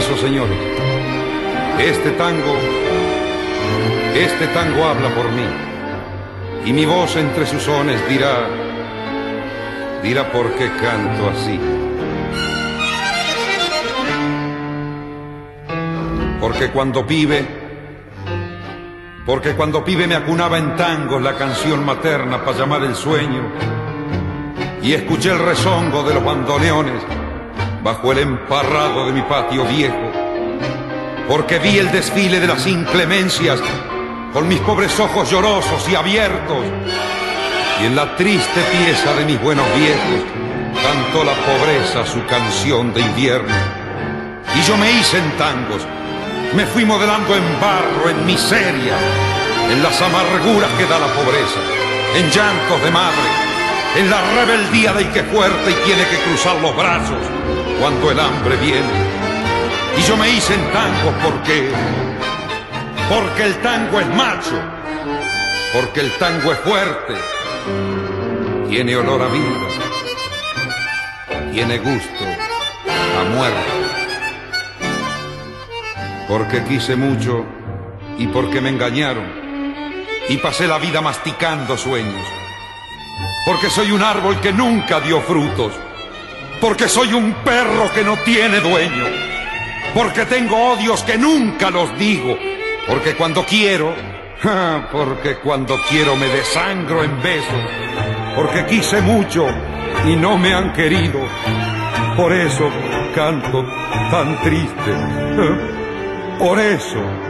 Permiso, señores. Este tango habla por mí. Y mi voz entre sus sones dirá por qué canto así. Porque cuando pibe me acunaba en tangos la canción materna para llamar el sueño, y escuché el rezongo de los bandoneones bajo el emparrado de mi patio viejo. Porque vi el desfile de las inclemencias con mis pobres ojos llorosos y abiertos, y en la triste pieza de mis buenos viejos cantó la pobreza su canción de invierno. Y yo me hice en tangos, me fui modelando en barro, en miseria, en las amarguras que da la pobreza, en llantos de madre, en la rebeldía del que es fuerte y tiene que cruzar los brazos cuando el hambre viene. Y yo me hice en tangos porque el tango es macho, porque el tango es fuerte, tiene olor a vida, tiene gusto a muerte. Porque quise mucho y porque me engañaron y pasé la vida masticando sueños. Porque soy un árbol que nunca dio frutos, porque soy un perro que no tiene dueño, porque tengo odios que nunca los digo, porque cuando quiero me desangro en besos, porque quise mucho y no me han querido, por eso canto tan triste, por eso